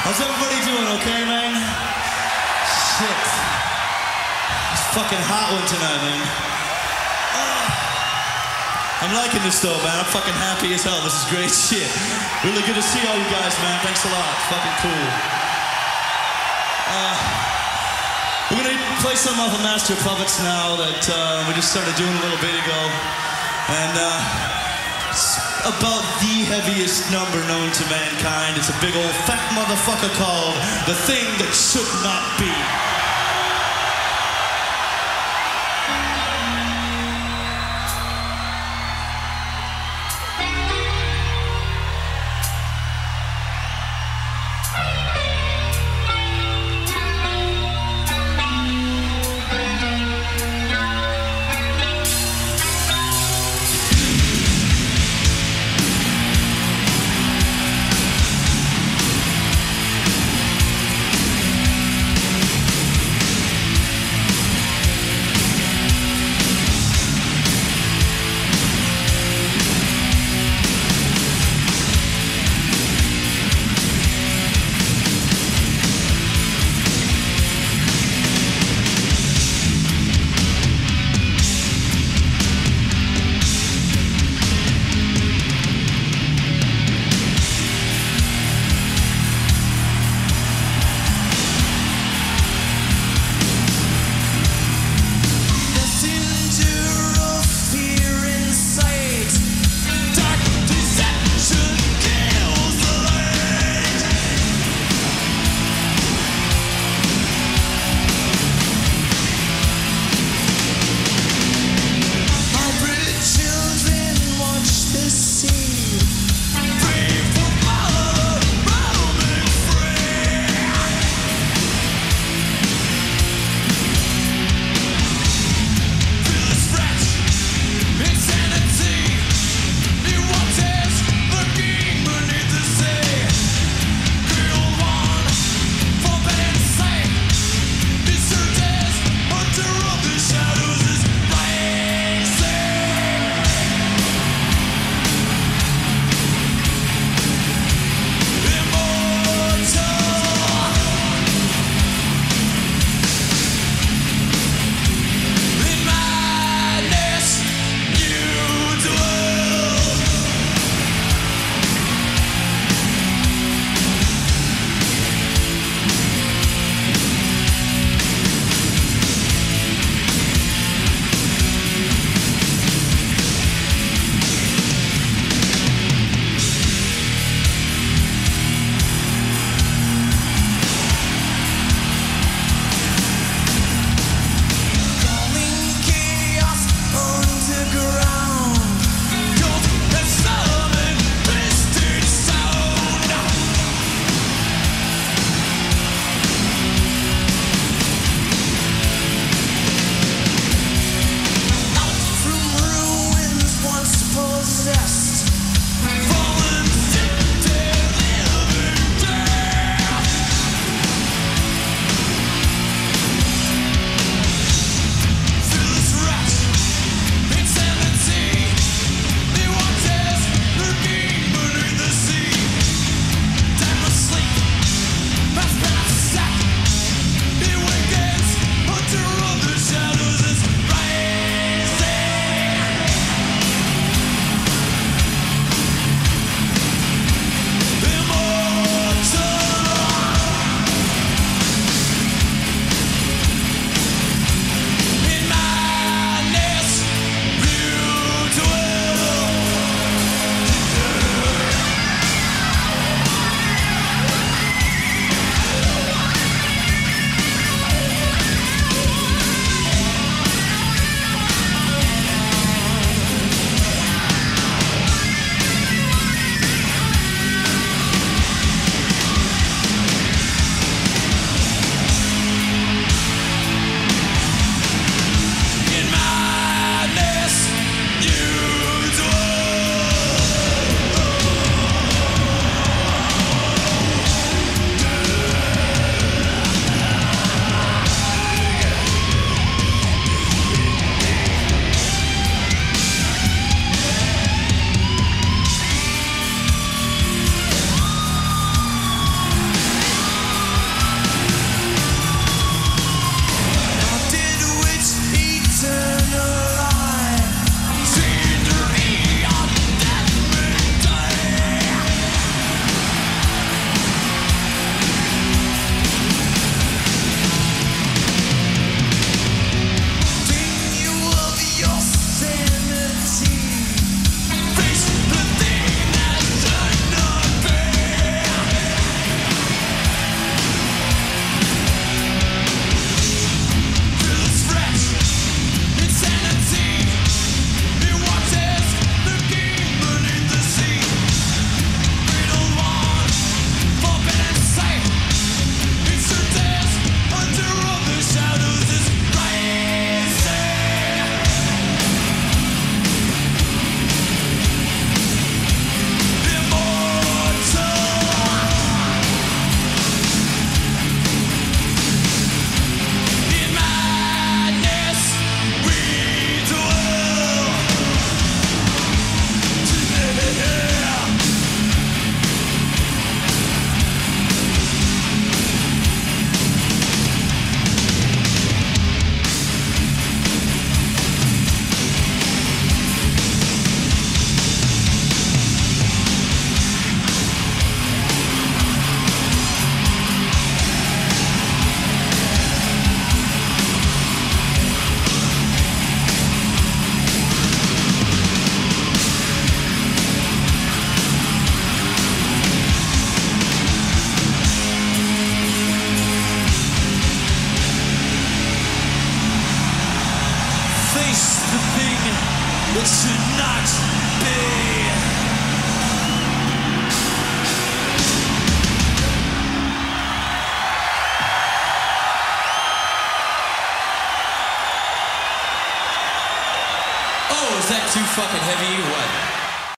How's everybody doing, okay, man? Shit. It's fucking hot one tonight, man. I'm liking this though, man. I'm fucking happy as hell. This is great shit. Really good to see all you guys, man. Thanks a lot. It's fucking cool. We're gonna play some off of Master of Puppets now that we just started doing a little bit ago. And it's about the heaviest number known to mankind. It's a big old fat motherfucker called The Thing That Should Not Be. Oh, is that too fucking heavy or what?